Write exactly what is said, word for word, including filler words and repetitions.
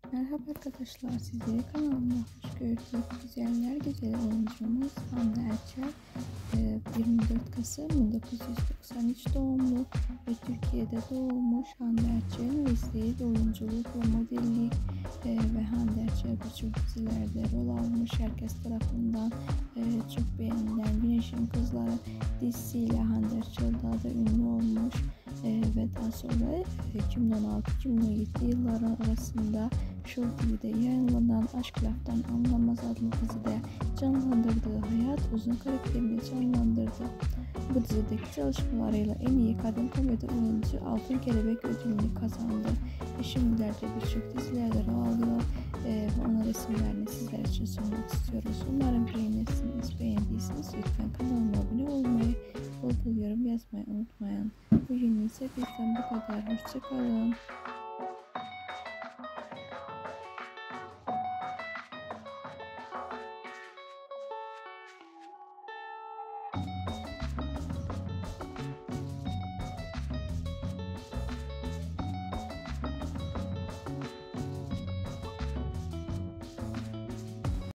Merhaba arkadaşlar, sizleri kanalıma hoş gördük. Güzeller güzeli oyuncumuz Hande Erçel e, yirmi dört Kasım bin dokuz yüz doksan üç doğumlu ve Türkiye'de doğmuş. Hande Erçel'in mesleği de oyunculuk ve modellik e, ve Hande Erçel birçok dizilerde rol almış. Herkes tarafından e, çok beğenilen Güneşin Kızları dizisiyle Hande Erçel daha da ünlü olmuş. E, ve daha sonra iki bin on altı iki bin on yedi yılları arasında Show T V'de yayınlanan Aşk Laftan Anlamaz adlı dizide canlandırdığı Hayat Uzun karakterini canlandırdı. Bu dizideki çalışmalarıyla en iyi kadın komedi oyuncu Altın Kelebek ödülünü kazandı. E şimdilerde birçok dizilerde rol alıyor e, ve onun resimlerini sizler için sunmak istiyoruz. Umarım beğenirsiniz. Beğendiyseniz lütfen kanalıma abone olmayı, bol bol yorum yazmayı unutmayın. Bugün ise bizden bu kadar. Hoşçakalın.